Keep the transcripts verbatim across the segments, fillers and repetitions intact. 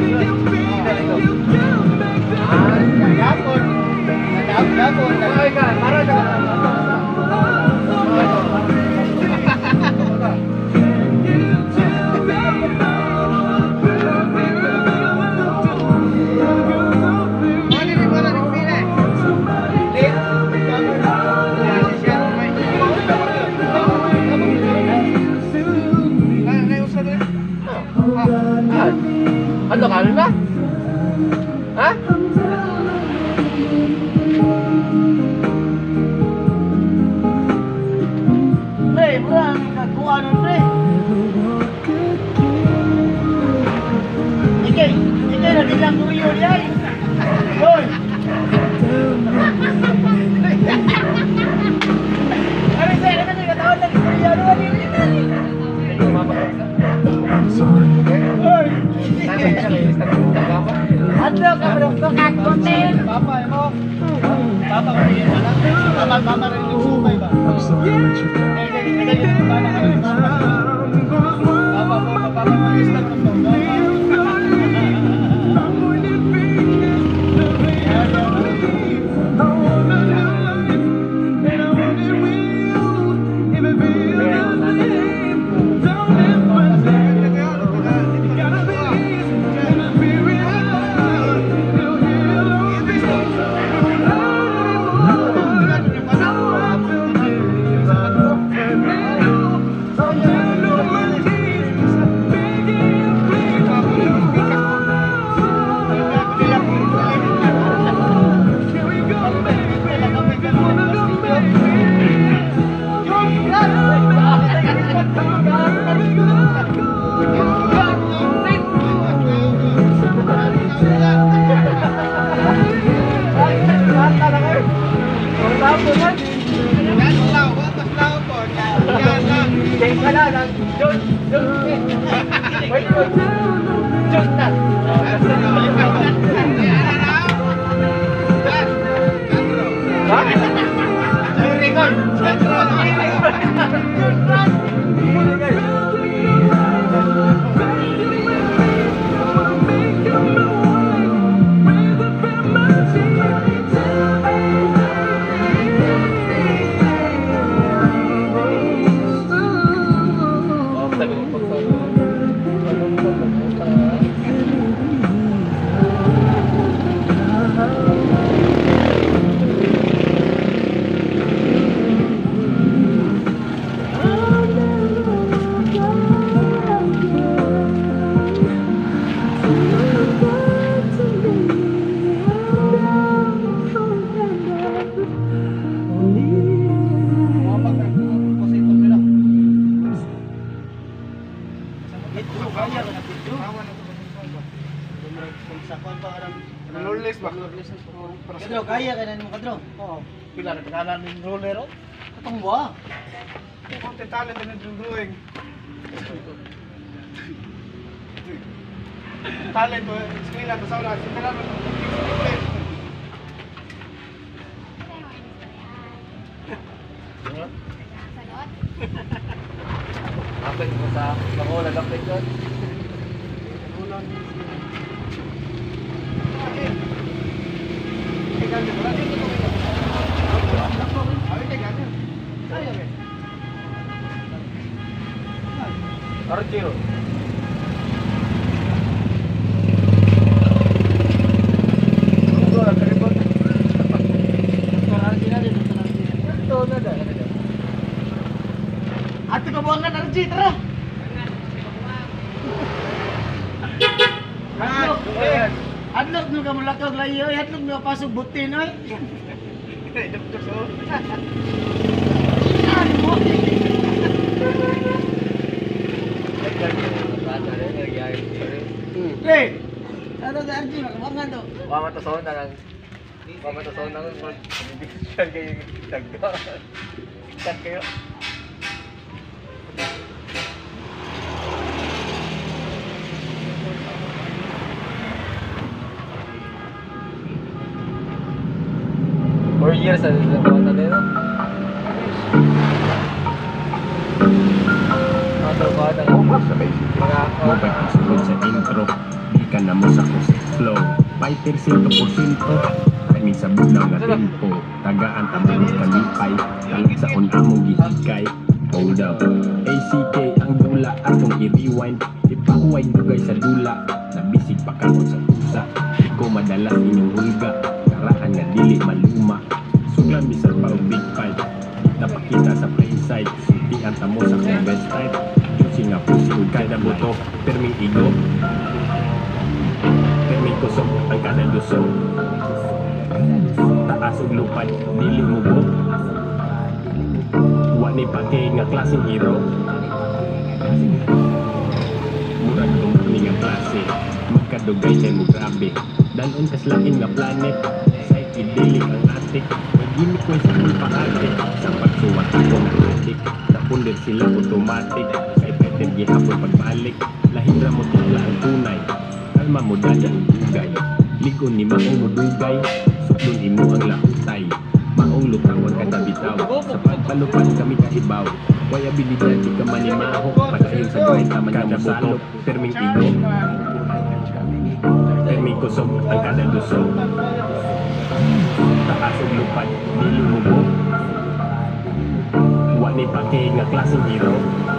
Gapon. Gapon. Ay ka, para ka. Ano kanin ba? Ha? Pre, bro, nagkuha nun, pre. Ikay, ikay na bilang tuyo niya. Hoy! Ano sa'yo, ano sa'yo, katawad lang, tuyo, ano ba niyo yun? Hoy! Adlo ka bro, tukat konten. Papa mo. Papa ko rin wala. Papa mama rin yung sumay ba? Papa mo, papa mo start mo. Kadro, kaya ka na mo kadro? Oo. Pila na kanan ng roller o? Katong ba? Konti talent na ng drawing. Talent o, eskwela, sa wala. Sila na ng Apit mo sa ako, nag-apit yun. Arjiro. Ate ka buwangan Arji, tara. Adlok nyo ka mulakaw layo, adlok nyo pasok butin oy. Hey, ano sa Arji, makabangan to. Wama to sa na lang. Wama to sa na lang. Mag-bigyan kayo tagda. Chat kayo. Four years sa mga dito. Mga mga sa intro, di ka na mo sa percento porsyento kami sa bulang nga tempo tagaan tamang kalipay hanggang sa unamong gihikay. Hold up, A C K ang dula atong i-rewind, ipahuway dugay sa dula nabisig pa karon sa pusa. Iko madalas inyong hulga karaan nga dili maluma suglan bisan pa og big fight napakita sa play side sultian tamo sa kong best type pusi nga pusi ug kada buto perming igo perming kusog ang kada lusog taas ug lupad dili mubo wa ni pake nga klaseng hero murag tong kami nga klase magkadugay na mo grabe dalon kaslain nga planet sa ikidilig ang atik magimik ko sa mong paate sa pagsuwat ako ng atik sa pundir sila automatic kay Peter gihapon pagbalik lahira mo tukla ang tunay kalma mo dali ang dugay ligon ni maong mudugay suklon imo ang lahutay maong lukawan kada bitaw sa pagpalupan kami kaibaw way abilidad di ka manimaho padayon sa duhay taman nga mosalok perming igo perming kusog ang kada lusog taas ug lupad dili mubo wa ni pake nga klaseng hero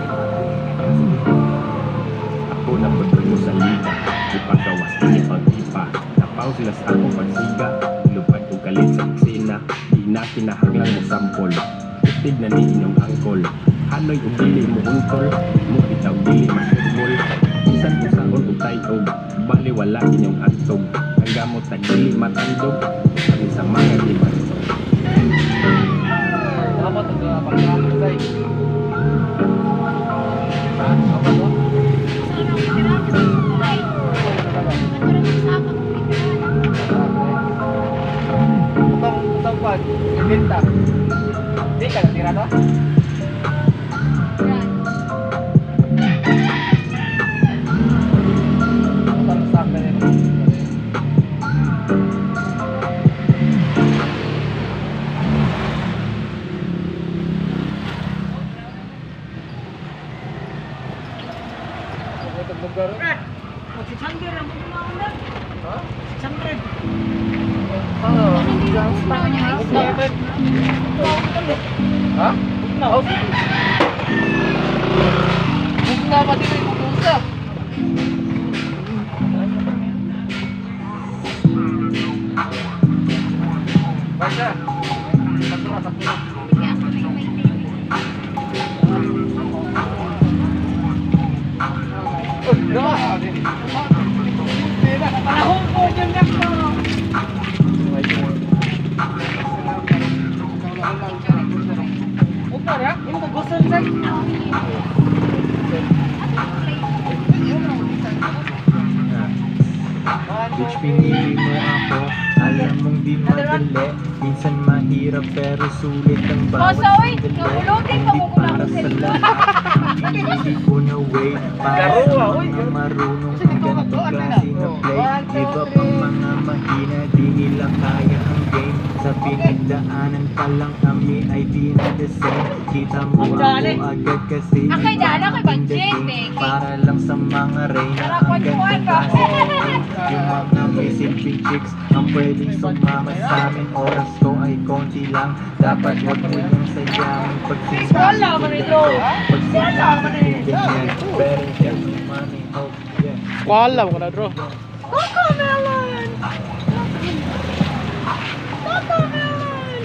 ako na pagod mo sa liga ipagawas ini pang ipa napaw sila sa akong pagsiga lupad ug kalit sa eksena di na kinahanglang mo sampol itig na ni inyong angkol hanoy ug dili mo untol mo bitaw dili masudmol bisan kung saon ug tayog bali wala inyong antog ang gamot na dili matandog kami sa mga limansog. Salamat ang pagkakamit guys. Ha? Apa to? Utang, utang pa, ibenta. Di ka natira to? Utang stock na rin. Lugar. Si Chandler ang mga Ha? Si Chandler. Ah, ha? Oh. Bugna pa din yung pusa. Basta. Basta sa pusa. Oh, no. Panahon ko dyan lang po. Huwag na rin. Yung kagusto sa Bitch, pinili mo ako. Alam mong di madali. Minsan mahirap pero sulit ang bawat Bosa, oy! sandali. Nakulotin pa Hindi mo ko lang para sa sa lima. lahat. Hindi ko na wait. Para Laro, sa ah, oy. mga marunong ang ganitong klase na play. Give up ang mga mahina. Di nila kaya ang game. Sa pinagdaanan pa lang kami ay di na the same. Kita mo Ang ako dali. agad kasi Akay iba dala, kay ang Banjay, dating. Becky. Para lang sa mga reyna Tara, ang kwentuhan gandang ka. klase. Yung mga may simpleng chicks ang pwedeng sumama sa amin. Oras ko ay konti lang. Dapat wag mo yung sayangin pag Wala ka rin, bro. Pag Wala ka rin. ganyan. Pero just money, hope, yeah. Wala mo na, bro. Coco Melon! Coco Melon!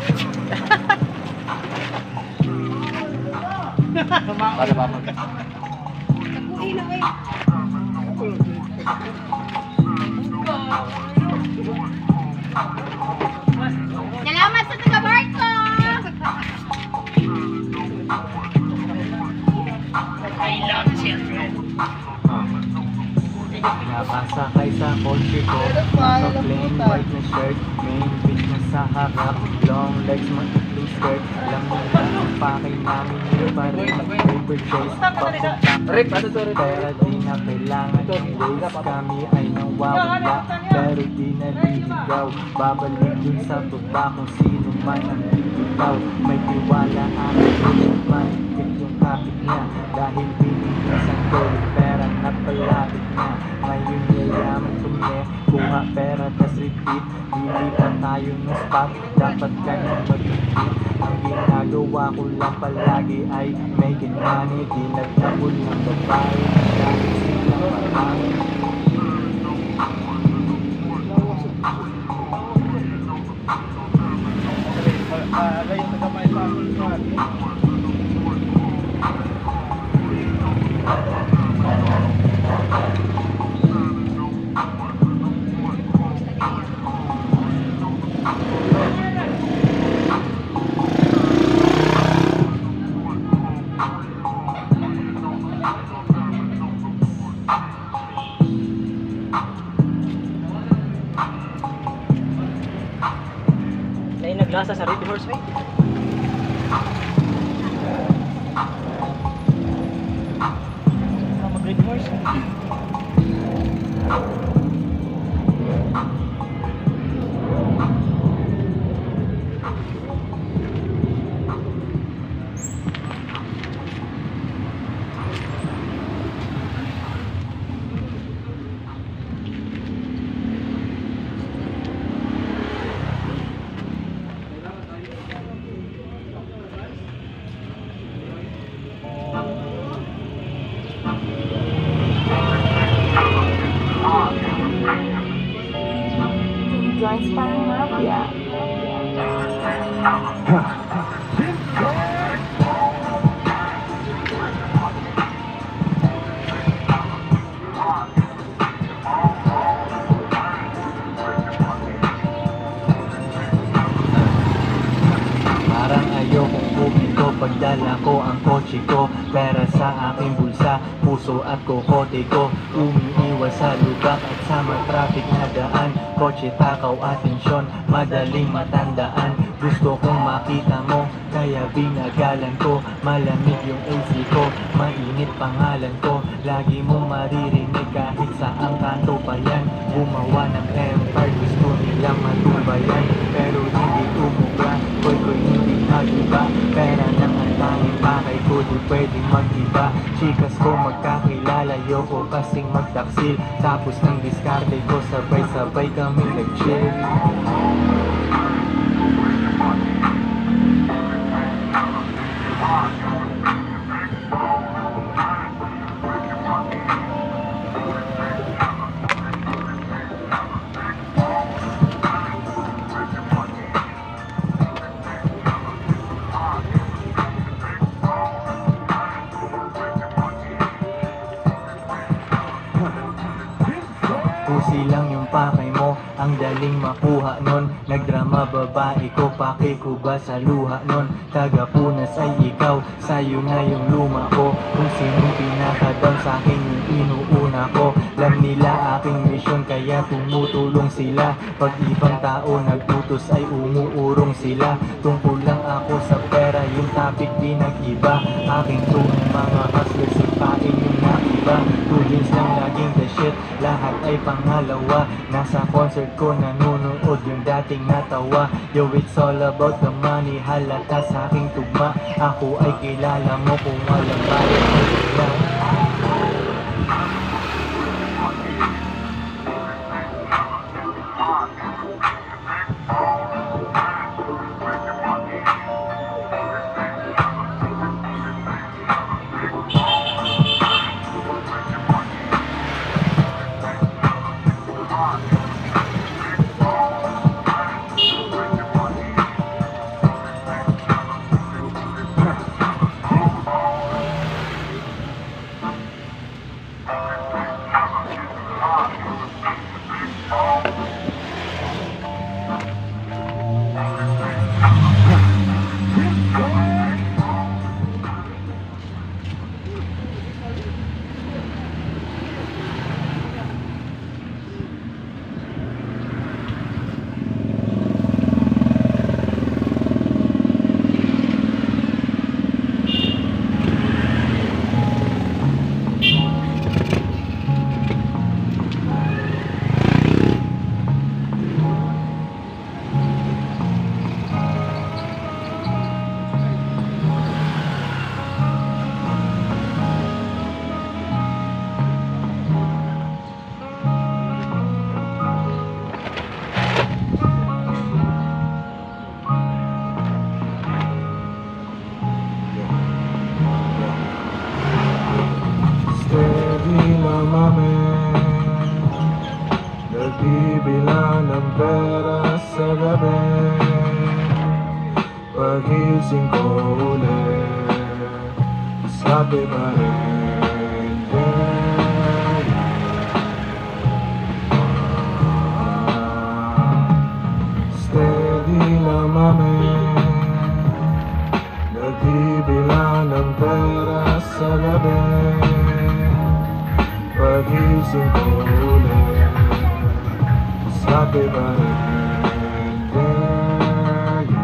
Para ba mag... Nakuhin na eh. Salamat sa taga-Barco! I love children. Nakasakay sa kotse ko. Naka plain white na shirt. Main bitch na sa harap. Long legs, mag-blue skirt. Alam mo na ang pakay namin yung parin. Paper chase, papunta Rip, ano to, Rip? pera di na kailangan ng ways. Kami ay nawawala, pero di naliligaw. Babalik dun sa baba kung sino man ang ikaw. May tiwala ang bitch man. Yung kapit niya dahil pinigas ang gold. Pera na palapit na. Ngayon yayaman kami. Kuha pera pop, dapat ka na mag-isip. Ang ginagawa ko lang palagi ay making money. Di nagtabol ng babae dahil sila marami. Alay yung nagamay sa akin. Lain naglasa sa Red Horse Way. Ah, mag Red Horse. Join Sparring Mafia. Parang ayokong bumito pagdala ko ang kotse ko. Pera sa aking bulsa, puso at kokote ko. Umiiwas sa lubak at sa matraffic na daan. Kotse, takaw, atensyon, madaling matandaan. Gusto kong makita mo, kaya binagalan ko. Malamig yung A C ko, mainit pangalan ko. Lagi mong maririnig kahit saang kanto pa yan. Gumawa ng empire, gusto nilang matubayan. Pero hindi tumubra, koy koy hindi nag-iba. Pera ng ang tanging pakay ko, di pwedeng mag-iba. Chikas ko magkakilala, yoko kasing magtaksil. Tapos ng diskarte ko, sabay-sabay kami nag-chill. Pusi lang yung pakay mo, ang daling makuha nun. Nagdrama babae ko, pake ko ba sa luha nun? Tagapunas ay ikaw, sayo na yung luma ko. Kung sinong pinaka-down sa'kin yung inuuna ko. Alam nila aking misyon kaya tumutulong sila. Pag ibang tao nagtutos ay umuurong sila. Tungkol lang ako sa pera, yung topic di nag-iba. Aking tuwing mga hustlers, sipain yung naiba. Two years lang laging the shit, lahat ay pangalawa. Nasa concert ko nanonood yung dating natawa. Yo, it's all about the money, halata sa aking tugma. Ako ay kilala mo kung walang bayad mo sila. na mamin, nagbibilang ng pera sa gabi. Pagising ko ulit, sabi pa rin, yeah. Steady na mamin, nagbibilang ng pera sa gabi. Pagising ko ulit, sabi pa rin, yeah, yeah.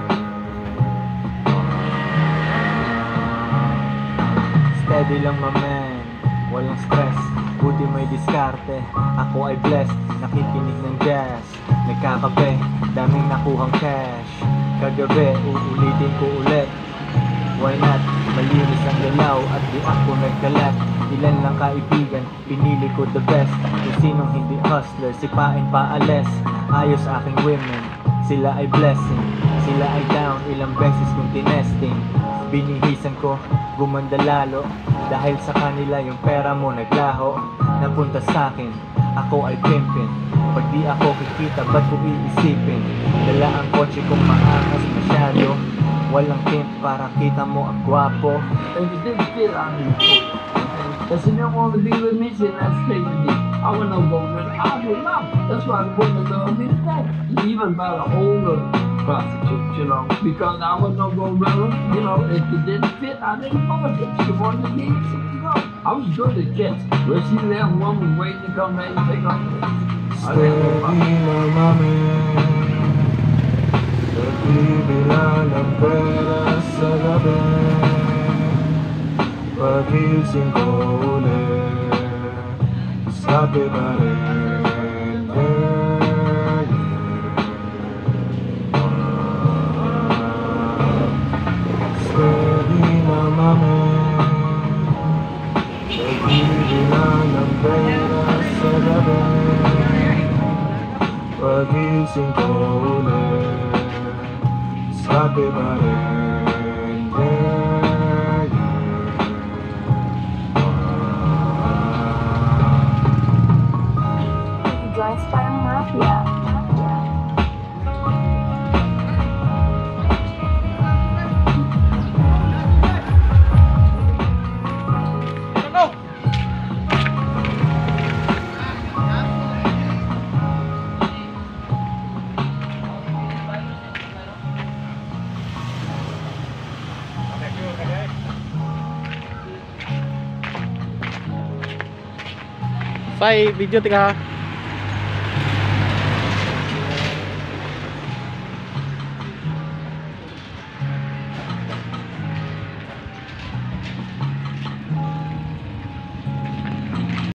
Steady lang mamen, walang stress, buti may diskarte. Ako ay blessed, nakikinig ng jazz, nagkakape, daming nakuhang cash. Kagabi, uulitin ko ulit, why not? Malinis ang galaw at di ako nagkalat. Ilan lang kaibigan, pinili ko the best. Kung sinong hindi hustler, sipain paales. Ayos aking women, sila ay blessing. Sila ay down, ilang beses kong tinesting. Binihisan ko, gumanda lalo. Dahil sa kanila yung pera mo naglaho. Napunta sa'kin, ako ay pimpin. Pag di ako kikita, ba't ko iisipin? Dala ang kotse kong maangas masyado. Walang tint para kita mo ang gwapo. And it didn't fit on me. Because he didn't want to be with me, so I stayed with me. I went no go with I was mouth. That's why the women love me today. Even by the older prostitutes, you know. Because I was no go with her, you know, if it didn't fit, I didn't want it. She wanted me to go. I was good at kids. Where she left, one was waiting to come back and take off. I didn't go by. Steady na mamin, nagbibilang ng pera sa gabi. Pagising ko ulit, sabi pa rin, yeah, yeah. Steady na mamin, nagbibilang ng pera sa gabi. Pagising ko ulit, sabi pa rin, yeah. Joints parang mafia. Say, video tika ha.